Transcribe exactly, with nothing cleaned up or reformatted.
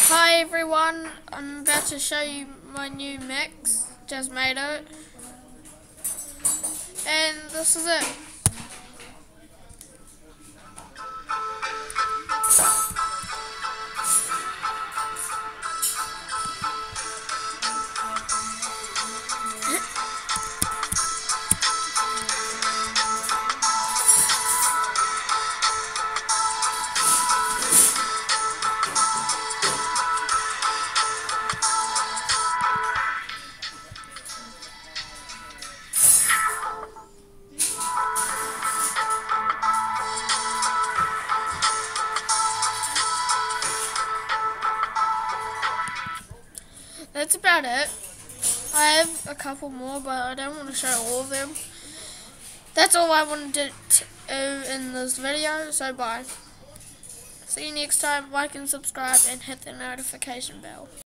Hi everyone, I'm about to show you my new mix, just made it, and this is it. That's about it. I have a couple more, but I don't want to show all of them. That's all I wanted to do in this video, so bye. See you next time. Like and subscribe and hit the notification bell.